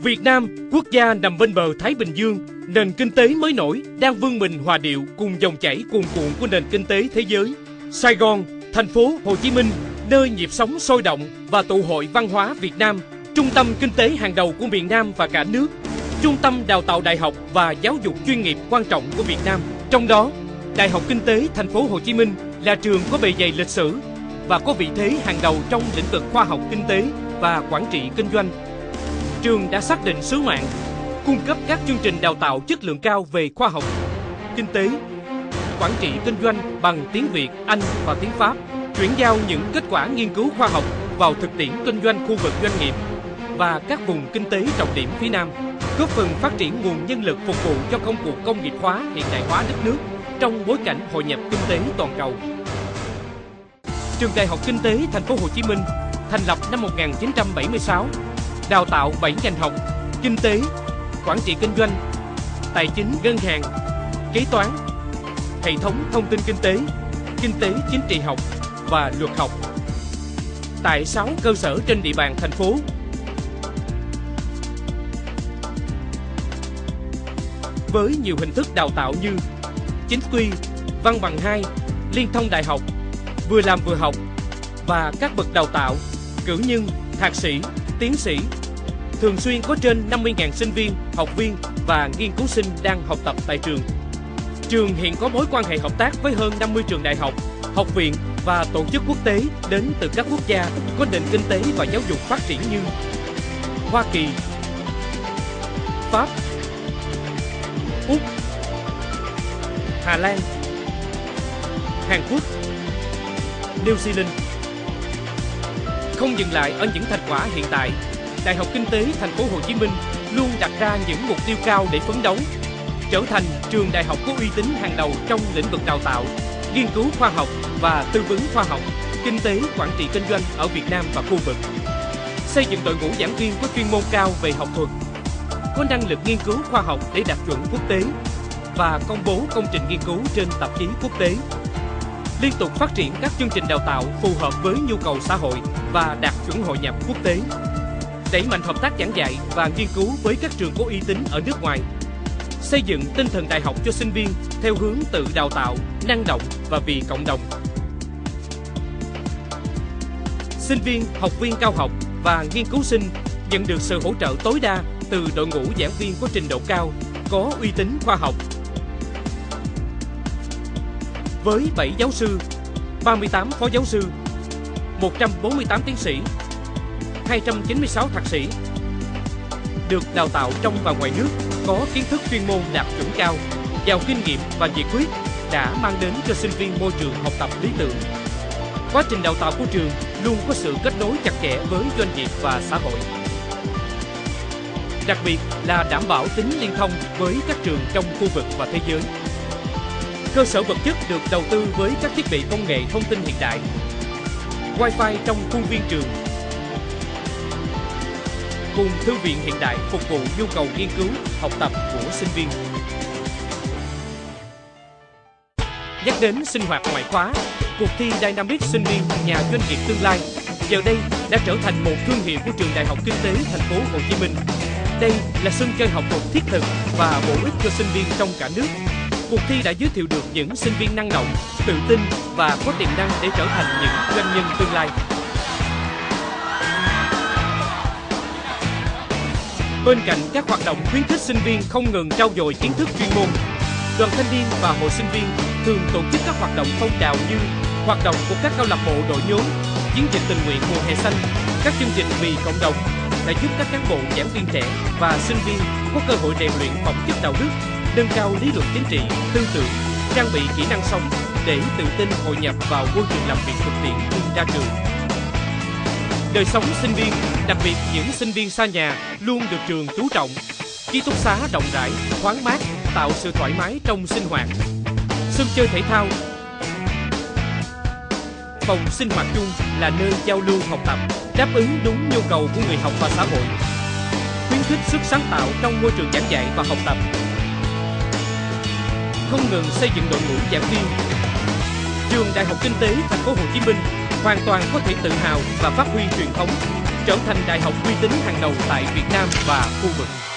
Việt Nam, quốc gia nằm bên bờ Thái Bình Dương, nền kinh tế mới nổi đang vươn mình hòa điệu cùng dòng chảy cuồn cuộn của nền kinh tế thế giới. Sài Gòn, thành phố Hồ Chí Minh, nơi nhịp sống sôi động và tụ hội văn hóa Việt Nam, trung tâm kinh tế hàng đầu của miền Nam và cả nước, trung tâm đào tạo đại học và giáo dục chuyên nghiệp quan trọng của Việt Nam. Trong đó, Đại học Kinh tế Thành phố Hồ Chí Minh là trường có bề dày lịch sử và có vị thế hàng đầu trong lĩnh vực khoa học kinh tế và quản trị kinh doanh. Trường đã xác định sứ mạng cung cấp các chương trình đào tạo chất lượng cao về khoa học, kinh tế, quản trị kinh doanh bằng tiếng Việt, Anh và tiếng Pháp, chuyển giao những kết quả nghiên cứu khoa học vào thực tiễn kinh doanh khu vực doanh nghiệp và các vùng kinh tế trọng điểm phía Nam, góp phần phát triển nguồn nhân lực phục vụ cho công cuộc công nghiệp hóa, hiện đại hóa đất nước trong bối cảnh hội nhập kinh tế toàn cầu. Trường Đại học Kinh tế Thành phố Hồ Chí Minh thành lập năm 1976, đào tạo 7 ngành học: kinh tế, quản trị kinh doanh, tài chính ngân hàng, kế toán, hệ thống thông tin kinh tế chính trị học và luật học, tại 6 cơ sở trên địa bàn thành phố. Với nhiều hình thức đào tạo như chính quy, văn bằng 2, liên thông đại học, vừa làm vừa học và các bậc đào tạo, cử nhân, thạc sĩ, tiến sĩ. Thường xuyên có trên 50.000 sinh viên, học viên và nghiên cứu sinh đang học tập tại trường. Trường hiện có mối quan hệ hợp tác với hơn 50 trường đại học, học viện và tổ chức quốc tế đến từ các quốc gia có nền kinh tế và giáo dục phát triển như Hoa Kỳ, Pháp, Úc, Hà Lan, Hàn Quốc, New Zealand. Không dừng lại ở những thành quả hiện tại, Đại học Kinh tế Thành phố Hồ Chí Minh luôn đặt ra những mục tiêu cao để phấn đấu, trở thành trường đại học có uy tín hàng đầu trong lĩnh vực đào tạo, nghiên cứu khoa học và tư vấn khoa học, kinh tế, quản trị kinh doanh ở Việt Nam và khu vực. Xây dựng đội ngũ giảng viên có chuyên môn cao về học thuật, có năng lực nghiên cứu khoa học để đạt chuẩn quốc tế và công bố công trình nghiên cứu trên tạp chí quốc tế. Liên tục phát triển các chương trình đào tạo phù hợp với nhu cầu xã hội và đạt chuẩn hội nhập quốc tế. Đẩy mạnh hợp tác giảng dạy và nghiên cứu với các trường có uy tín ở nước ngoài. Xây dựng tinh thần đại học cho sinh viên theo hướng tự đào tạo, năng động và vì cộng đồng. Sinh viên, học viên cao học và nghiên cứu sinh nhận được sự hỗ trợ tối đa từ đội ngũ giảng viên có trình độ cao, có uy tín khoa học. Với 7 giáo sư, 38 phó giáo sư, 148 tiến sĩ, 296 thạc sĩ, được đào tạo trong và ngoài nước, có kiến thức chuyên môn đạt chuẩn cao, giàu kinh nghiệm và nhiệt huyết, đã mang đến cho sinh viên môi trường học tập lý tưởng. Quá trình đào tạo của trường luôn có sự kết nối chặt chẽ với doanh nghiệp và xã hội. Đặc biệt là đảm bảo tính liên thông với các trường trong khu vực và thế giới. Cơ sở vật chất được đầu tư với các thiết bị công nghệ thông tin hiện đại, Wi-Fi trong khuôn viên trường, cùng thư viện hiện đại phục vụ nhu cầu nghiên cứu, học tập của sinh viên. Nhắc đến sinh hoạt ngoại khóa, cuộc thi Dynamic sinh viên nhà doanh nghiệp tương lai giờ đây đã trở thành một thương hiệu của trường Đại học Kinh tế Thành phố Hồ Chí Minh. Đây là sân chơi học thuật thiết thực và bổ ích cho sinh viên trong cả nước. Cuộc thi đã giới thiệu được những sinh viên năng động, tự tin và có tiềm năng để trở thành những doanh nhân tương lai. Bên cạnh các hoạt động khuyến khích sinh viên không ngừng trau dồi kiến thức chuyên môn, đoàn thanh niên và hội sinh viên thường tổ chức các hoạt động phong trào như hoạt động của các câu lạc bộ đội nhóm, chiến dịch tình nguyện mùa hè xanh, các chương trình vì cộng đồng đã giúp các cán bộ giảng viên trẻ và sinh viên có cơ hội rèn luyện phẩm chất đạo đức, nâng cao lý luận chính trị, tư tưởng, trang bị kỹ năng sống để tự tin hội nhập vào môi trường làm việc thực tiễn khi ra trường. Đời sống sinh viên, đặc biệt những sinh viên xa nhà, luôn được trường chú trọng. Ký túc xá rộng rãi, thoáng mát, tạo sự thoải mái trong sinh hoạt. Sân chơi thể thao, phòng sinh hoạt chung là nơi giao lưu học tập, đáp ứng đúng nhu cầu của người học và xã hội. Khuyến khích sức sáng tạo trong môi trường giảng dạy và học tập. Không ngừng xây dựng đội ngũ giảng viên. Trường Đại học Kinh tế Thành phố Hồ Chí Minh hoàn toàn có thể tự hào và phát huy truyền thống, trở thành đại học uy tín hàng đầu tại Việt Nam và khu vực.